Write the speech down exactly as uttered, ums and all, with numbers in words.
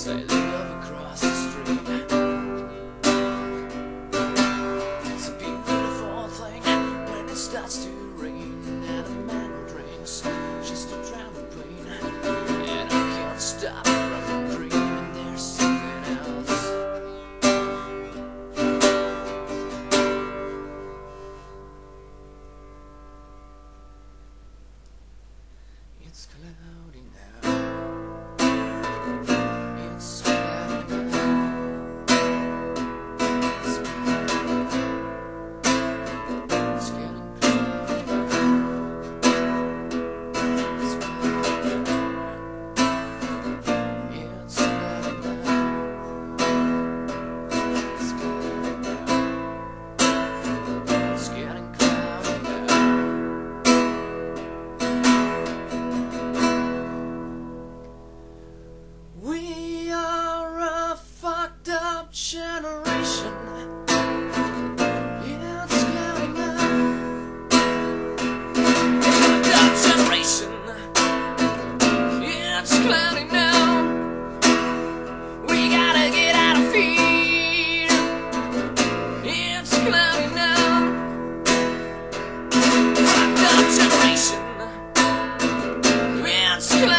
I live across the street. It's a beautiful thing when it starts to rain and a man who drinks just to drown the pain. And I can't stop from dreaming there's something else. It's cloudy now. It's cloudy now. It's getting cloudy now. It's cloudy now. It's cloudy now. It's cloudy now. It's getting cloudy now. We are a fucked up generation. It's cloudy now. Fucked up generation. It's cloudy now. We gotta get out of here. It's cloudy now. Fucked up generation. It's cloudy.